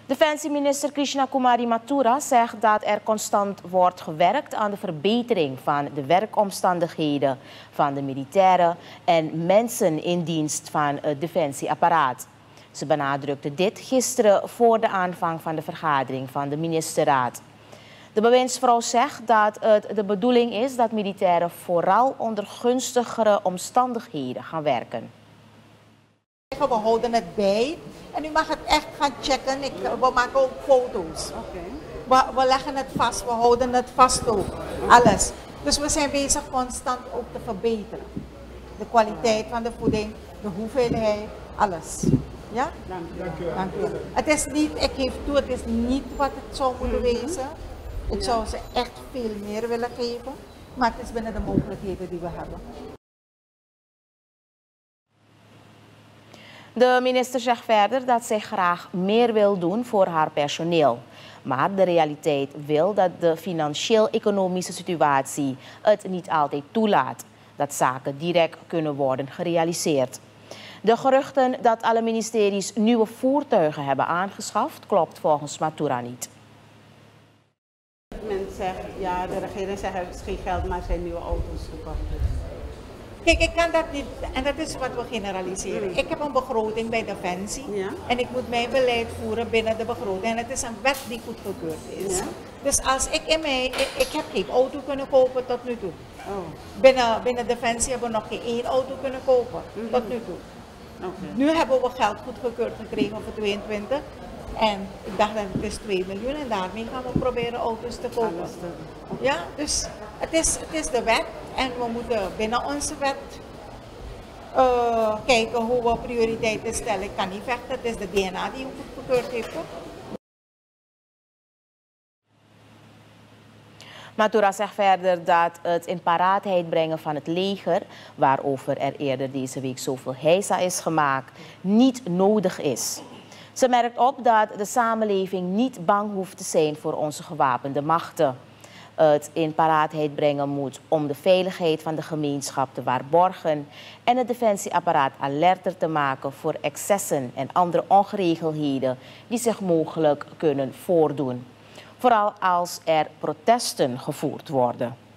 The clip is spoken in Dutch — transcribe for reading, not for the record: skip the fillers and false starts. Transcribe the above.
Defensieminister Krishna Kumari Mathura zegt dat er constant wordt gewerkt aan de verbetering van de werkomstandigheden van de militairen en mensen in dienst van het defensieapparaat. Ze benadrukte dit gisteren voor de aanvang van de vergadering van de ministerraad. De bewindsvrouw zegt dat het de bedoeling is dat militairen vooral onder gunstigere omstandigheden gaan werken. We houden het bij en u mag het echt gaan checken. We maken ook foto's. We leggen het vast, we houden het vast ook. Alles. Dus we zijn bezig constant ook te verbeteren. De kwaliteit van de voeding, de hoeveelheid, alles. Ja? Dank u. Dank u. Het is niet, ik geef toe, het is niet wat het zou moeten wezen. Ik zou ze echt veel meer willen geven, maar het is binnen de mogelijkheden die we hebben. De minister zegt verder dat zij graag meer wil doen voor haar personeel. Maar de realiteit wil dat de financieel-economische situatie het niet altijd toelaat. Dat zaken direct kunnen worden gerealiseerd. De geruchten dat alle ministeries nieuwe voertuigen hebben aangeschaft, klopt volgens Mathura niet. Men zegt, ja, de regering zegt er is geen geld, maar er zijn nieuwe auto's gekocht. Kijk, ik kan dat niet, en dat is wat we generaliseren. Ik heb een begroting bij Defensie en ik moet mijn beleid voeren binnen de begroting. En het is een wet die goedgekeurd is. Ja? Dus als ik ik heb geen auto kunnen kopen tot nu toe. Binnen Defensie hebben we nog geen één auto kunnen kopen tot nu toe. Nu hebben we geld goedgekeurd gekregen voor 22. En ik dacht dat het is 2 miljoen en daarmee gaan we proberen auto's te kopen. Ja, dus het is de wet en we moeten binnen onze wet kijken hoe we prioriteiten stellen. Ik kan niet vechten, het is de DNA die goedgekeurd heeft. Mathura zegt verder dat het in paraatheid brengen van het leger, waarover er eerder deze week zoveel heisa is gemaakt, niet nodig is. Ze merkt op dat de samenleving niet bang hoeft te zijn voor onze gewapende machten. Het in paraatheid brengen moet om de veiligheid van de gemeenschap te waarborgen en het defensieapparaat alerter te maken voor excessen en andere ongeregeldheden die zich mogelijk kunnen voordoen. Vooral als er protesten gevoerd worden.